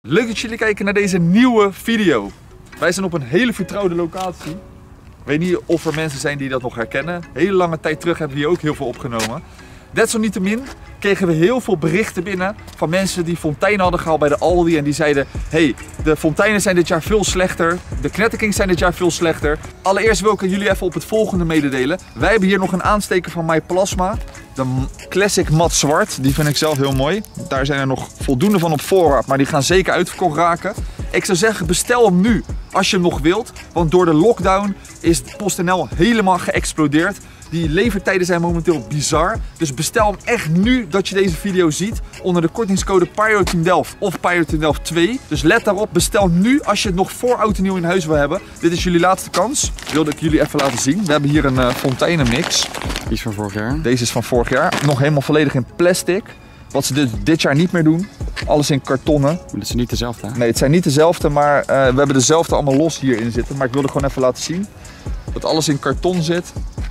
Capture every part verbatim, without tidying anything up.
Leuk dat jullie kijken naar deze nieuwe video. Wij zijn op een hele vertrouwde locatie. Ik weet niet of er mensen zijn die dat nog herkennen. Hele lange tijd terug hebben we hier ook heel veel opgenomen. Desalniettemin kregen we heel veel berichten binnen van mensen die fonteinen hadden gehaald bij de Aldi. En die zeiden, hey, de fonteinen zijn dit jaar veel slechter. De knetterkings zijn dit jaar veel slechter. Allereerst wil ik jullie even op het volgende mededelen. Wij hebben hier nog een aansteker van MyPlasma. De Classic Mat Zwart. Die vind ik zelf heel mooi. Daar zijn er nog voldoende van op voorraad. Maar die gaan zeker uitverkocht raken. Ik zou zeggen, bestel hem nu als je hem nog wilt. Want door de lockdown is PostNL helemaal geëxplodeerd. Die levertijden zijn momenteel bizar. Dus bestel hem echt nu dat je deze video ziet. Onder de kortingscode PyroTeam Delft of PyroTeam Delft twee. Dus let daarop. Bestel nu als je het nog voor oud en nieuw in huis wil hebben. Dit is jullie laatste kans. Wilde ik jullie even laten zien. We hebben hier een uh, fonteinenmix. Die is van vorig jaar. Deze is van vorig jaar. Nog helemaal volledig in plastic. Wat ze dit, dit jaar niet meer doen. Alles in kartonnen. Maar dat is niet dezelfde, hè? Nee, het zijn niet dezelfde, maar uh, we hebben dezelfde allemaal los hierin zitten. Maar ik wilde gewoon even laten zien dat alles in karton zit.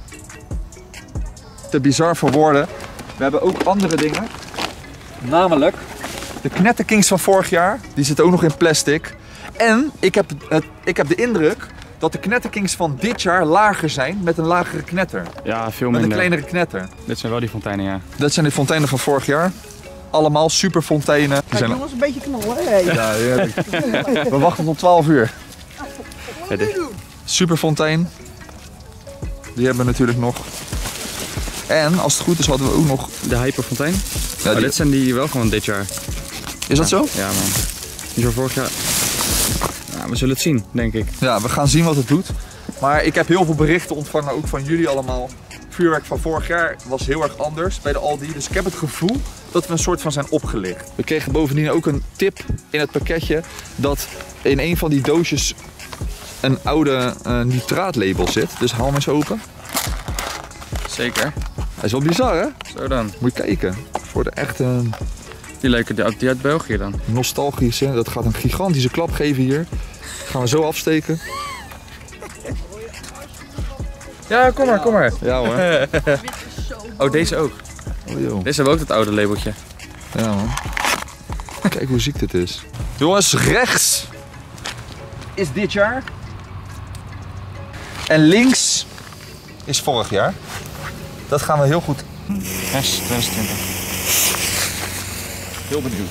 Te bizar voor woorden. We hebben ook andere dingen. Namelijk de knetterkings van vorig jaar. Die zitten ook nog in plastic. En ik heb, het, ik heb de indruk dat de knetterkings van dit jaar lager zijn met een lagere knetter. Ja, veel met minder. Met een kleinere knetter. Dit zijn wel die fonteinen, ja. Dat zijn de fonteinen van vorig jaar. Allemaal super fonteinen. Kijk, zijn... jongens, een beetje knallen, hè? Ja, heerlijk. We wachten tot twaalf uur. Ja, dit. Super fontein. Die hebben we natuurlijk nog. En als het goed is hadden we ook nog... De Hyperfontein. Ja, oh, die... dit zijn die wel gewoon dit jaar. Is dat ja. zo? Ja, man. Die van vorig jaar. Ja, we zullen het zien, denk ik. Ja, we gaan zien wat het doet. Maar ik heb heel veel berichten ontvangen, ook van jullie allemaal. Vuurwerk van vorig jaar was heel erg anders bij de Aldi. Dus ik heb het gevoel dat we een soort van zijn opgelicht. We kregen bovendien ook een tip in het pakketje dat in een van die doosjes een oude uh, nitraatlabel zit. Dus haal hem eens open. Zeker. Hij is wel bizar, hè? Zo dan. Moet je kijken. Voor de echte... Die leuke, die, die uit België dan. Nostalgische. Dat gaat een gigantische klap geven hier. Dat gaan we zo afsteken. Ja, kom maar, kom maar. Ja hoor. Oh, deze ook. Oh, joh. Deze hebben ook dat oude labeltje. Ja man. Kijk hoe ziek dit is. Jongens, rechts is dit jaar. En links is vorig jaar. Dat gaan we heel goed. Rechts, twintig twintig. Heel benieuwd.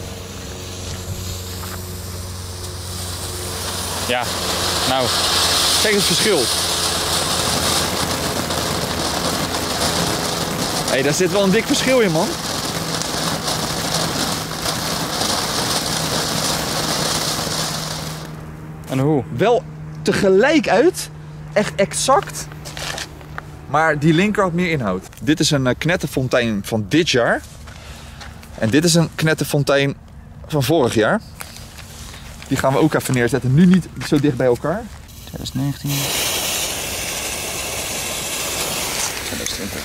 Ja, nou. Kijk het verschil. Hé, hey, daar zit wel een dik verschil in, man. En hoe? Wel tegelijk uit. Echt exact. Maar die linker had meer inhoud. Dit is een uh, knetterfontein van dit jaar. En dit is een knetterfontein van vorig jaar. Die gaan we ook even neerzetten. Nu niet zo dicht bij elkaar. twintig negentien. twintig twintig.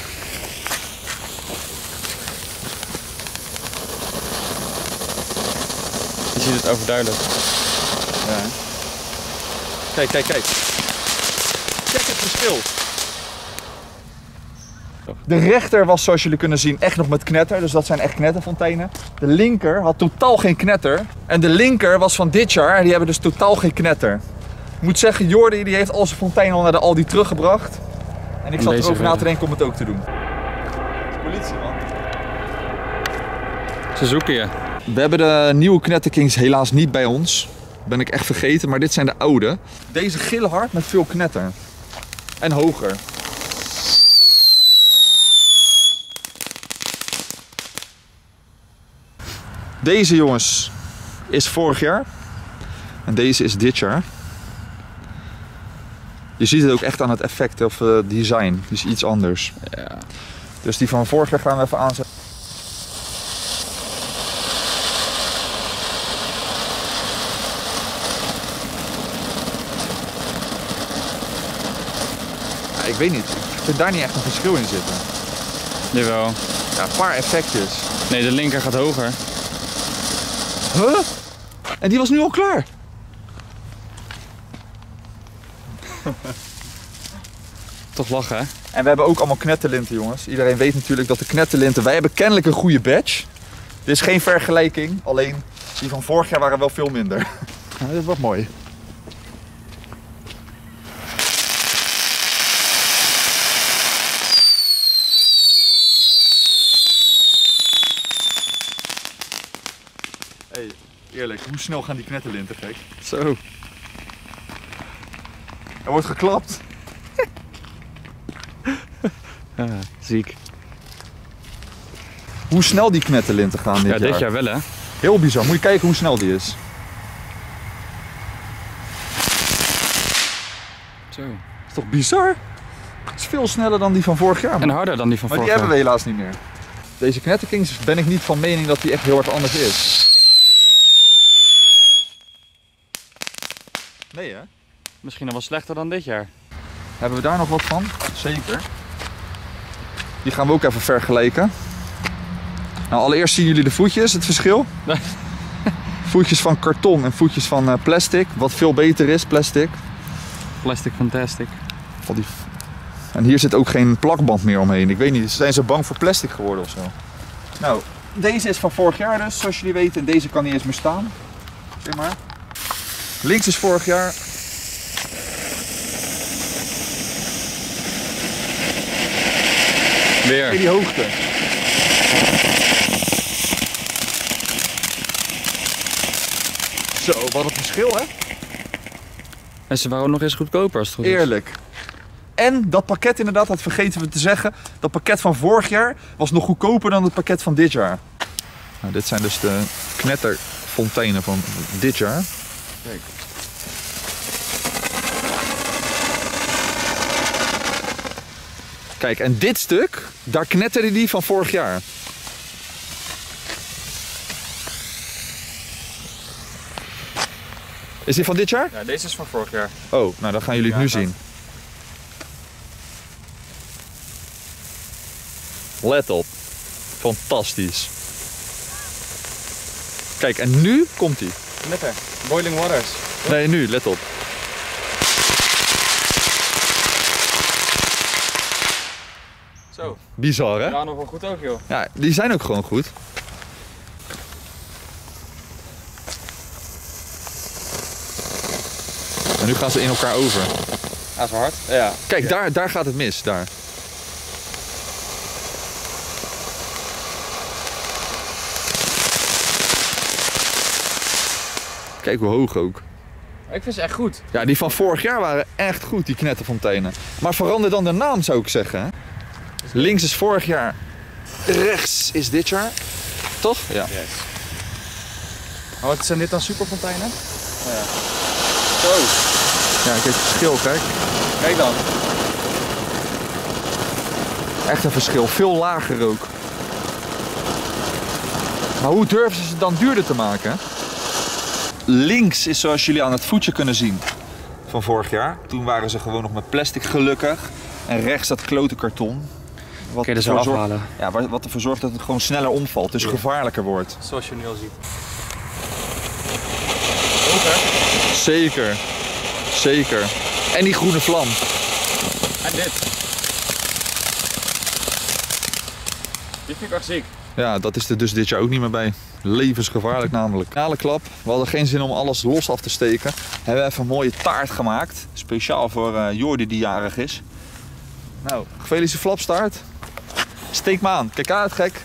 Je ziet het overduidelijk. Ja. Kijk, kijk, kijk. Kijk het verschil. De rechter was, zoals jullie kunnen zien, echt nog met knetter. Dus dat zijn echt knetterfonteinen. De linker had totaal geen knetter. En de linker was van dit jaar en die hebben dus totaal geen knetter. Ik moet zeggen, Jordi die heeft al zijn fontein al naar de Aldi teruggebracht. En ik zat Deze erover na te verder. denken om het ook te doen. Politie, man. Ze zoeken je. We hebben de nieuwe knetterkings helaas niet bij ons. Ben ik echt vergeten, maar dit zijn de oude. Deze gillen hard met veel knetter. En hoger. Deze jongens is vorig jaar. En deze is dit jaar. Je ziet het ook echt aan het effect of uh, design. Die is iets anders. Ja. Dus die van vorig jaar gaan we even aanzetten. Ja, ik weet niet. Ik vind daar niet echt een verschil in zitten. Jawel. Ja, een paar effectjes. Nee, de linker gaat hoger. Huh? En die was nu al klaar. Toch lachen, hè? En we hebben ook allemaal knetterlinten, jongens. Iedereen weet natuurlijk dat de knetterlinten... Wij hebben kennelijk een goede badge. Dit is geen vergelijking. Alleen Die van vorig jaar waren wel veel minder. Ja, dit is wat mooi. Hey, eerlijk, hoe snel gaan die knetterlinten, gek? Zo. Er wordt geklapt. Ja, ziek. Hoe snel die knetterlinten gaan dit Ja, jaar. dit jaar wel hè. Heel bizar. Moet je kijken hoe snel die is. Zo. Is toch bizar? Het is veel sneller dan die van vorig jaar. En harder dan die van Maar vorig die jaar. hebben we helaas niet meer. Deze knetterkings ben ik niet van mening dat die echt heel erg anders is. Nee hè? Misschien nog wel slechter dan dit jaar. Hebben we daar nog wat van? Zeker. Die gaan we ook even vergelijken. Nou, allereerst zien jullie de voetjes, het verschil. Nee. Voetjes van karton en voetjes van uh, plastic. Wat veel beter is, plastic. Plastic fantastic. Al die... En hier zit ook geen plakband meer omheen. Ik weet niet, zijn ze bang voor plastic geworden of zo? Nou, deze is van vorig jaar dus, zoals jullie weten. En deze kan niet eens meer staan. Zeg maar. Links is vorig jaar. Weer. Kijk die hoogte. Zo, wat een verschil hè? En ze waren ook nog eens goedkoper als het goed is. Eerlijk. En dat pakket inderdaad, dat vergeten we te zeggen. Dat pakket van vorig jaar was nog goedkoper dan het pakket van dit jaar. Nou, dit zijn dus de knetterfonteinen van dit jaar. Kijk. Kijk, en dit stuk, daar knetterde die van vorig jaar. Is die van dit jaar? Ja, deze is van vorig jaar. Oh, nou dan gaan jullie het nu Ja, zien. Let op. Fantastisch. Kijk, en nu komt hij. Knetter. Boiling waters. Nee, nu, let op. Zo. Bizar, hè? Ja, nog wel goed ook joh. Ja, die zijn ook gewoon goed. En nu gaan ze in elkaar over. Ah, zo hard? Ja. Kijk, Ja. daar, daar gaat het mis, daar. Kijk hoe hoog ook. Ik vind ze echt goed. Ja, die van vorig jaar waren echt goed, die knetterfonteinen. Maar verander dan de naam, zou ik zeggen. Hè? Links is vorig jaar, rechts is dit jaar. Toch? Ja. Yes. Oh, wat zijn dit dan superfonteinen? Ja. Zo. Ja, kijk het verschil, kijk. Kijk dan. Echt een verschil, veel lager ook. Maar hoe durven ze het dan duurder te maken? Links is, zoals jullie aan het voetje kunnen zien, van vorig jaar. Toen waren ze gewoon nog met plastic, gelukkig. En rechts dat klote karton. Wat Kun je er zo ervoor zorgt- afhalen. Ja, wat wat ervoor zorgt dat het gewoon sneller omvalt, dus Ja. gevaarlijker wordt. Zoals je nu al ziet. Zeker, zeker. En die groene vlam. En dit. Dit vind ik echt ziek. Ja, dat is er dus dit jaar ook niet meer bij. Levensgevaarlijk namelijk. Finale klap. We hadden geen zin om alles los af te steken. Hebben we even een mooie taart gemaakt. Speciaal voor uh, Jordi die jarig is. Nou, gefeliciteerd flapstaart. Steek me aan. Kijk uit, gek.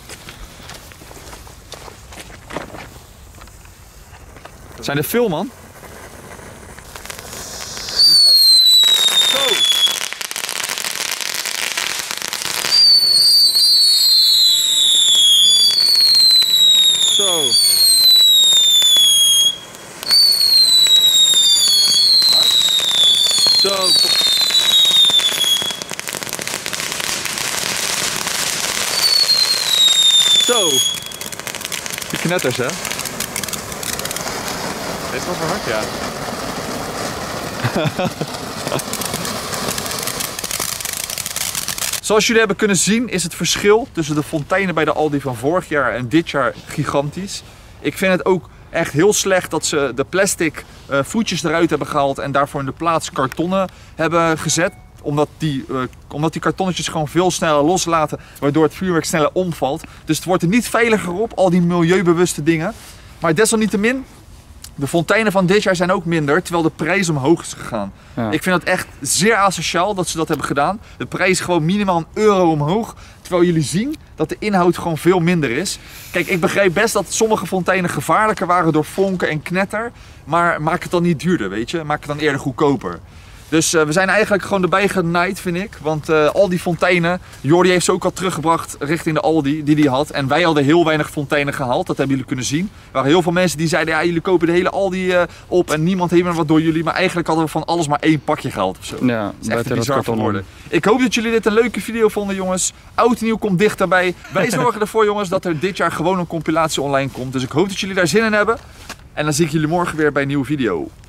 Zijn er veel, man? Zo. Zo. Zo. Zo. Die knetters, hè? Dit was wel hard, ja. Zoals jullie hebben kunnen zien is het verschil tussen de fonteinen bij de Aldi van vorig jaar en dit jaar gigantisch. Ik vind het ook echt heel slecht dat ze de plastic uh, voetjes eruit hebben gehaald en daarvoor in de plaats kartonnen hebben gezet. Omdat die, uh, omdat die kartonnetjes gewoon veel sneller loslaten, waardoor het vuurwerk sneller omvalt. Dus het wordt er niet veiliger op, al die milieubewuste dingen. Maar desalniettemin, de fonteinen van dit jaar zijn ook minder, terwijl de prijs omhoog is gegaan. Ja. Ik vind het echt zeer asociaal dat ze dat hebben gedaan. De prijs is gewoon minimaal een euro omhoog, terwijl jullie zien dat de inhoud gewoon veel minder is. Kijk, ik begrijp best dat sommige fonteinen gevaarlijker waren door vonken en knetter, maar maak het dan niet duurder, weet je? Maak het dan eerder goedkoper. Dus uh, we zijn eigenlijk gewoon erbij genaaid, vind ik. Want uh, al die fonteinen, Jordi heeft ze ook al teruggebracht richting de Aldi die hij had. En wij hadden heel weinig fonteinen gehaald, dat hebben jullie kunnen zien. Er waren heel veel mensen die zeiden, ja, jullie kopen de hele Aldi uh, op en niemand heeft meer wat door jullie. Maar eigenlijk hadden we van alles maar één pakje gehaald of zo. Ja, dat is echt bizar geworden. Ik hoop dat jullie dit een leuke video vonden, jongens. Oud en nieuw komt dichterbij. Wij zorgen ervoor, jongens, dat er dit jaar gewoon een compilatie online komt. Dus ik hoop dat jullie daar zin in hebben. En dan zie ik jullie morgen weer bij een nieuwe video.